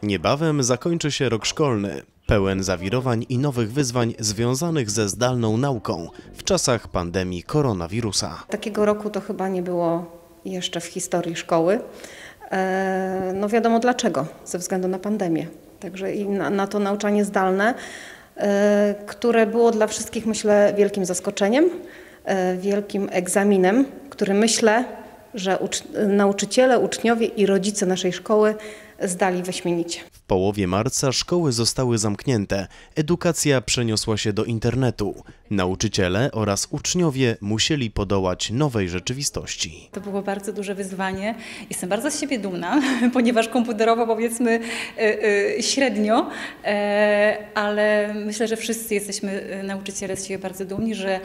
Niebawem zakończy się rok szkolny, pełen zawirowań i nowych wyzwań związanych ze zdalną nauką w czasach pandemii koronawirusa. Takiego roku to chyba nie było jeszcze w historii szkoły. No wiadomo dlaczego, ze względu na pandemię. Także i na to nauczanie zdalne, które było dla wszystkich, myślę, wielkim zaskoczeniem, wielkim egzaminem, który myślę, że nauczyciele, uczniowie i rodzice naszej szkoły zdali wyśmienicie. W połowie marca szkoły zostały zamknięte, edukacja przeniosła się do internetu. Nauczyciele oraz uczniowie musieli podołać nowej rzeczywistości. To było bardzo duże wyzwanie. Jestem bardzo z siebie dumna, ponieważ komputerowo powiedzmy średnio, ale myślę, że wszyscy jesteśmy nauczyciele z siebie bardzo dumni, że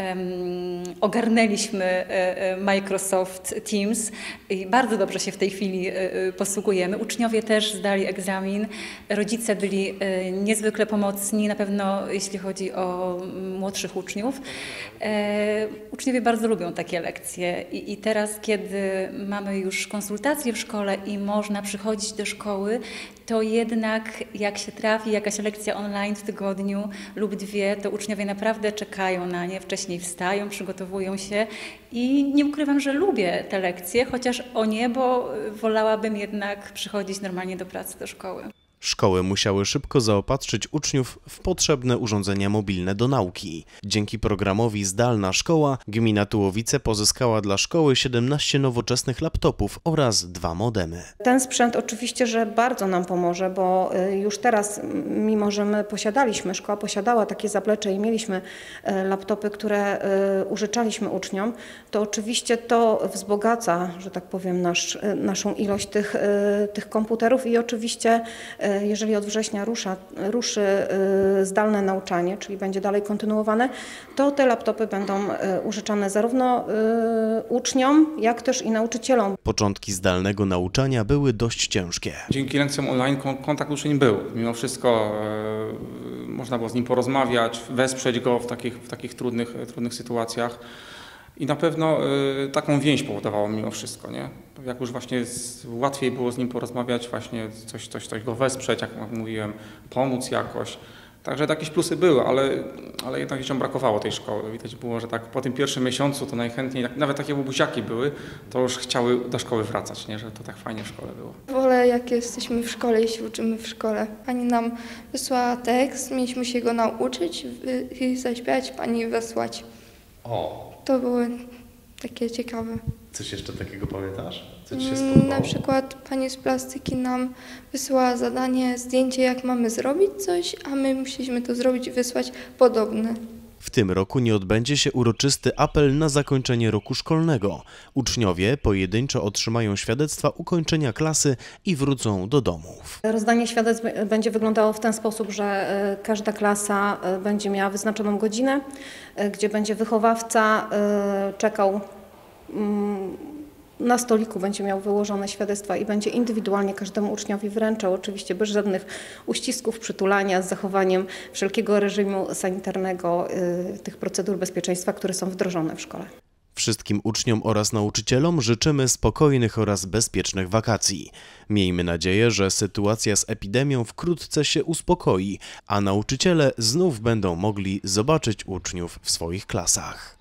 ogarnęliśmy Microsoft Teams i bardzo dobrze się w tej chwili posługujemy. Uczniowie też zdali egzamin, rodzice byli niezwykle pomocni, na pewno jeśli chodzi o młodszych uczniów. Uczniowie bardzo lubią takie lekcje i teraz, kiedy mamy już konsultacje w szkole i można przychodzić do szkoły, to jednak jak się trafi jakaś lekcja online w tygodniu lub dwie, to uczniowie naprawdę czekają na nie, wcześniej wstają, przygotowują się i nie ukrywam, że lubię te lekcje, chociaż o niebo wolałabym jednak przychodzić normalnie do pracy, do szkoły. Szkoły musiały szybko zaopatrzyć uczniów w potrzebne urządzenia mobilne do nauki. Dzięki programowi Zdalna Szkoła gmina Tułowice pozyskała dla szkoły 17 nowoczesnych laptopów oraz 2 modemy. Ten sprzęt oczywiście, że bardzo nam pomoże, bo już teraz, mimo że my szkoła posiadała takie zaplecze i mieliśmy laptopy, które użyczaliśmy uczniom, to oczywiście to wzbogaca, że tak powiem, naszą ilość tych komputerów i oczywiście jeżeli od września ruszy zdalne nauczanie, czyli będzie dalej kontynuowane, to te laptopy będą użyczane zarówno uczniom, jak też i nauczycielom. Początki zdalnego nauczania były dość ciężkie. Dzięki lekcjom online kontakt uczeń był. Mimo wszystko można było z nim porozmawiać, wesprzeć go w takich trudnych sytuacjach. I na pewno taką więź powodowało mimo wszystko, nie? Jak już właśnie łatwiej było z nim porozmawiać, właśnie coś go wesprzeć, jak mówiłem, pomóc jakoś. Także jakieś plusy były, ale jednak dzieciom brakowało tej szkoły. Widać było, że tak po tym pierwszym miesiącu to najchętniej, nawet takie buziaki były, to już chciały do szkoły wracać, nie? Że to tak fajnie w szkole było. Wolę jak jesteśmy w szkole i się uczymy w szkole. Pani nam wysłała tekst, mieliśmy się go nauczyć i zaśpiewać, pani wysłać. O! To było takie ciekawe. Coś jeszcze takiego pamiętasz? Co ci się spodobało? Na przykład pani z plastyki nam wysłała zadanie, zdjęcie jak mamy zrobić coś, a my musieliśmy to zrobić i wysłać podobne. W tym roku nie odbędzie się uroczysty apel na zakończenie roku szkolnego. Uczniowie pojedynczo otrzymają świadectwa ukończenia klasy i wrócą do domów. Rozdanie świadectw będzie wyglądało w ten sposób, że każda klasa będzie miała wyznaczoną godzinę, gdzie będzie wychowawca czekał na stoliku, będzie miał wyłożone świadectwa i będzie indywidualnie każdemu uczniowi wręczał, oczywiście bez żadnych uścisków, przytulania, z zachowaniem wszelkiego reżimu sanitarnego, tych procedur bezpieczeństwa, które są wdrożone w szkole. Wszystkim uczniom oraz nauczycielom życzymy spokojnych oraz bezpiecznych wakacji. Miejmy nadzieję, że sytuacja z epidemią wkrótce się uspokoi, a nauczyciele znów będą mogli zobaczyć uczniów w swoich klasach.